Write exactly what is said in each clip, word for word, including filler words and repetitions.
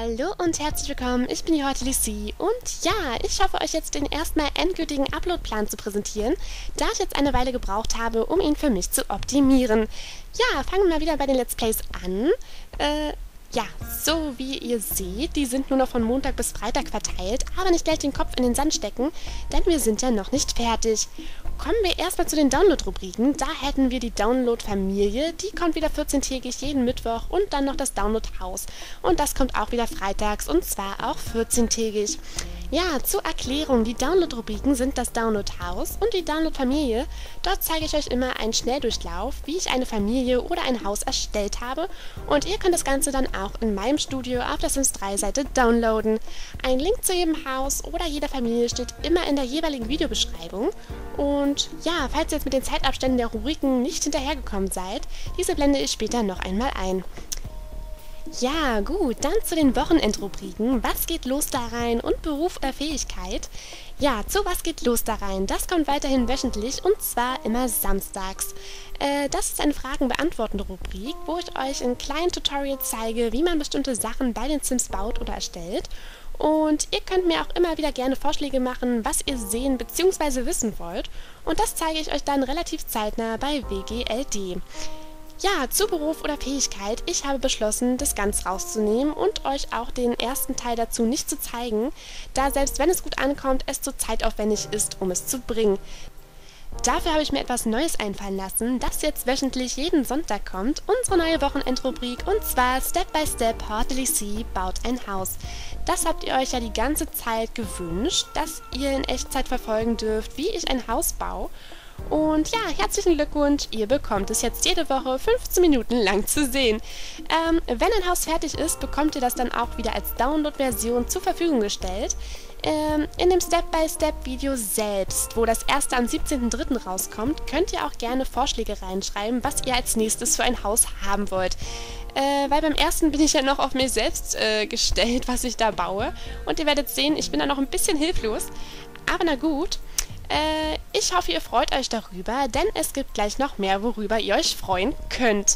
Hallo und herzlich willkommen, ich bin die heute Lissi und ja, ich hoffe euch jetzt den erstmal endgültigen Uploadplan zu präsentieren, da ich jetzt eine Weile gebraucht habe, um ihn für mich zu optimieren. Ja, fangen wir mal wieder bei den Let's Plays an. Äh, ja, so wie ihr seht, die sind nur noch von Montag bis Freitag verteilt, aber nicht gleich den Kopf in den Sand stecken, denn wir sind ja noch nicht fertig. Kommen wir erstmal zu den Download-Rubriken. Da hätten wir die Download-Familie, die kommt wieder vierzehntägig jeden Mittwoch und dann noch das Download-Haus. Und das kommt auch wieder freitags und zwar auch vierzehntägig. Ja, zur Erklärung, die Download-Rubriken sind das Download-Haus und die Download-Familie. Dort zeige ich euch immer einen Schnelldurchlauf, wie ich eine Familie oder ein Haus erstellt habe. Und ihr könnt das Ganze dann auch in meinem Studio auf der Sims drei Seite downloaden. Ein Link zu jedem Haus oder jeder Familie steht immer in der jeweiligen Videobeschreibung. Und ja, falls ihr jetzt mit den Zeitabständen der Rubriken nicht hinterhergekommen seid, diese blende ich später noch einmal ein. Ja, gut, dann zu den Wochenendrubriken. Was geht los da rein und Beruf oder Fähigkeit? Ja, zu Was geht los da rein? Das kommt weiterhin wöchentlich und zwar immer samstags. Äh, das ist eine Fragen-beantwortende Rubrik, wo ich euch in kleinen Tutorials zeige, wie man bestimmte Sachen bei den Sims baut oder erstellt. Und ihr könnt mir auch immer wieder gerne Vorschläge machen, was ihr sehen bzw. wissen wollt. Und das zeige ich euch dann relativ zeitnah bei W G L D. Ja, zu Beruf oder Fähigkeit. Ich habe beschlossen, das ganz rauszunehmen und euch auch den ersten Teil dazu nicht zu zeigen, da selbst wenn es gut ankommt, es zu zeitaufwendig ist, um es zu bringen. Dafür habe ich mir etwas Neues einfallen lassen, das jetzt wöchentlich jeden Sonntag kommt, unsere neue Wochenendrubrik, und zwar Step by Step Heute Lissi baut ein Haus. Das habt ihr euch ja die ganze Zeit gewünscht, dass ihr in Echtzeit verfolgen dürft, wie ich ein Haus baue. Und ja, herzlichen Glückwunsch, ihr bekommt es jetzt jede Woche fünfzehn Minuten lang zu sehen. Ähm, wenn ein Haus fertig ist, bekommt ihr das dann auch wieder als Download-Version zur Verfügung gestellt. Ähm, in dem Step-by-Step-Video selbst, wo das erste am siebzehnten dritten rauskommt, könnt ihr auch gerne Vorschläge reinschreiben, was ihr als nächstes für ein Haus haben wollt. Äh, weil beim ersten bin ich ja noch auf mich selbst äh, gestellt, was ich da baue. Und ihr werdet sehen, ich bin da noch ein bisschen hilflos. Aber na gut. Äh, ich hoffe, ihr freut euch darüber, denn es gibt gleich noch mehr, worüber ihr euch freuen könnt.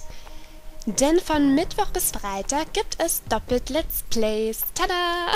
Denn von Mittwoch bis Freitag gibt es doppelt Let's Plays. Tada!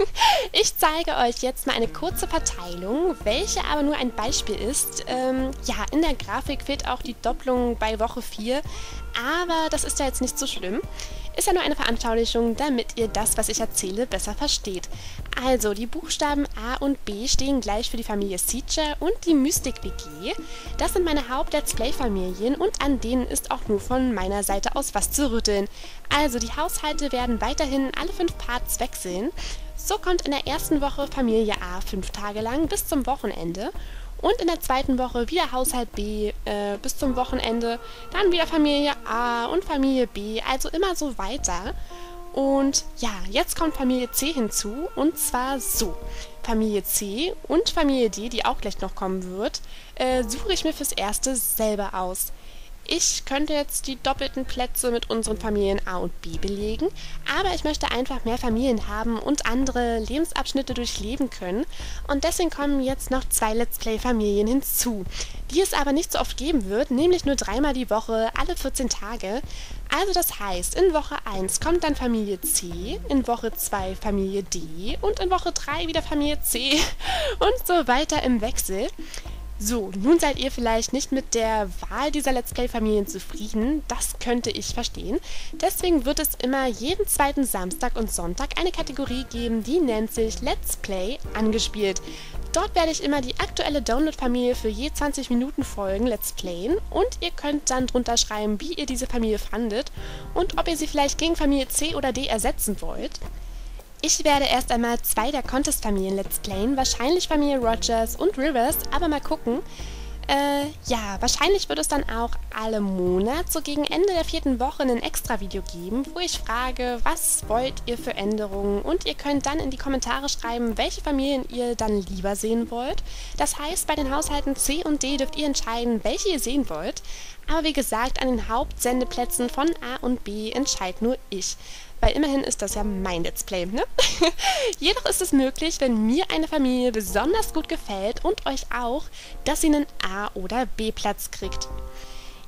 Ich zeige euch jetzt mal eine kurze Verteilung, welche aber nur ein Beispiel ist. Ähm, ja, in der Grafik fehlt auch die Doppelung bei Woche vier, aber das ist ja jetzt nicht so schlimm. Ist ja nur eine Veranschaulichung, damit ihr das, was ich erzähle, besser versteht. Also, die Buchstaben A und B stehen gleich für die Familie Siege und die Mystic W G. Das sind meine Haupt-Let's Play-Familien und an denen ist auch nur von meiner Seite aus was zu rütteln. Also, die Haushalte werden weiterhin alle fünf Parts wechseln. So kommt in der ersten Woche Familie A fünf Tage lang bis zum Wochenende. Und in der zweiten Woche wieder Haushalt B äh, bis zum Wochenende, dann wieder Familie A und Familie B, also immer so weiter. Und ja, jetzt kommt Familie C hinzu, und zwar so. Familie C und Familie D, die auch gleich noch kommen wird, äh, suche ich mir fürs Erste selber aus. Ich könnte jetzt die doppelten Plätze mit unseren Familien A und B belegen, aber ich möchte einfach mehr Familien haben und andere Lebensabschnitte durchleben können, und deswegen kommen jetzt noch zwei Let's Play-Familien hinzu, die es aber nicht so oft geben wird, nämlich nur dreimal die Woche, alle vierzehn Tage. Also das heißt, in Woche eins kommt dann Familie C, in Woche zwei Familie D und in Woche drei wieder Familie C und so weiter im Wechsel. So, nun seid ihr vielleicht nicht mit der Wahl dieser Let's Play-Familien zufrieden, das könnte ich verstehen. Deswegen wird es immer jeden zweiten Samstag und Sonntag eine Kategorie geben, die nennt sich Let's Play angespielt. Dort werde ich immer die aktuelle Download-Familie für je zwanzig Minuten Folgen Let's Playen, und ihr könnt dann drunter schreiben, wie ihr diese Familie fandet und ob ihr sie vielleicht gegen Familie C oder D ersetzen wollt. Ich werde erst einmal zwei der Contest-Familien Let's Playen, wahrscheinlich Familie Rogers und Rivers, aber mal gucken. Äh, ja, wahrscheinlich wird es dann auch alle Monat, so gegen Ende der vierten Woche, ein Extra-Video geben, wo ich frage, was wollt ihr für Änderungen, und ihr könnt dann in die Kommentare schreiben, welche Familien ihr dann lieber sehen wollt. Das heißt, bei den Haushalten C und D dürft ihr entscheiden, welche ihr sehen wollt, aber wie gesagt, an den Hauptsendeplätzen von A und B entscheide nur ich. Weil immerhin ist das ja mein Let's Play, ne? Jedoch ist es möglich, wenn mir eine Familie besonders gut gefällt und euch auch, dass sie einen A- oder B-Platz kriegt.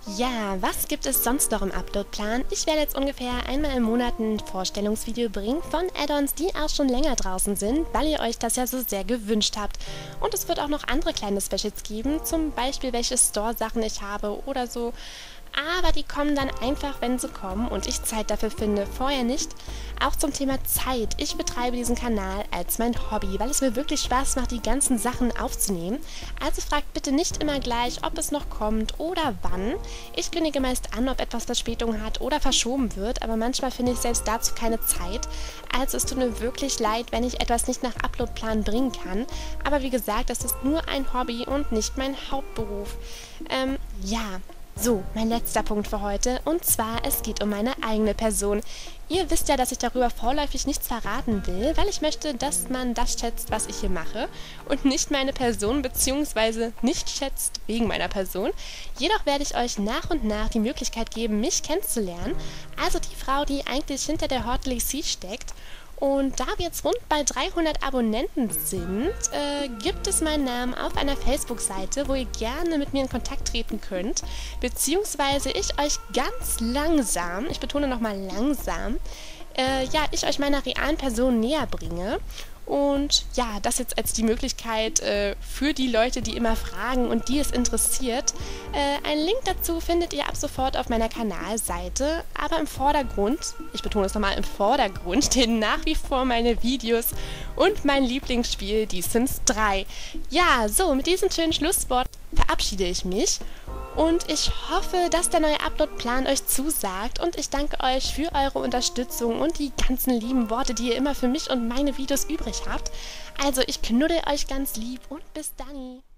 Ja, was gibt es sonst noch im Uploadplan? Ich werde jetzt ungefähr einmal im Monat ein Vorstellungsvideo bringen von Add-ons, die auch schon länger draußen sind, weil ihr euch das ja so sehr gewünscht habt. Und es wird auch noch andere kleine Specials geben, zum Beispiel welche Store-Sachen ich habe oder so. Aber die kommen dann einfach, wenn sie kommen und ich Zeit dafür finde, vorher nicht. Auch zum Thema Zeit. Ich betreibe diesen Kanal als mein Hobby, weil es mir wirklich Spaß macht, die ganzen Sachen aufzunehmen. Also fragt bitte nicht immer gleich, ob es noch kommt oder wann. Ich kündige meist an, ob etwas Verspätung hat oder verschoben wird, aber manchmal finde ich selbst dazu keine Zeit. Also es tut mir wirklich leid, wenn ich etwas nicht nach Uploadplan bringen kann. Aber wie gesagt, das ist nur ein Hobby und nicht mein Hauptberuf. Ähm, ja... So, mein letzter Punkt für heute, und zwar, es geht um meine eigene Person. Ihr wisst ja, dass ich darüber vorläufig nichts verraten will, weil ich möchte, dass man das schätzt, was ich hier mache, und nicht meine Person, beziehungsweise nicht schätzt wegen meiner Person. Jedoch werde ich euch nach und nach die Möglichkeit geben, mich kennenzulernen, also die Frau, die eigentlich hinter der Hortelicy steckt. Und da wir jetzt rund bei dreihundert Abonnenten sind, äh, gibt es meinen Namen auf einer Facebook-Seite, wo ihr gerne mit mir in Kontakt treten könnt, beziehungsweise ich euch ganz langsam, ich betone nochmal langsam, äh, ja, ich euch meiner realen Person näher bringe. Und ja, das jetzt als die Möglichkeit äh, für die Leute, die immer fragen und die es interessiert. Äh, einen Link dazu findet ihr ab sofort auf meiner Kanalseite, aber im Vordergrund, ich betone es nochmal, im Vordergrund stehen nach wie vor meine Videos und mein Lieblingsspiel, die Sims drei. Ja, so, mit diesem schönen Schlusswort verabschiede ich mich. Und ich hoffe, dass der neue Uploadplan euch zusagt, und ich danke euch für eure Unterstützung und die ganzen lieben Worte, die ihr immer für mich und meine Videos übrig habt. Also ich knuddel euch ganz lieb und bis dann.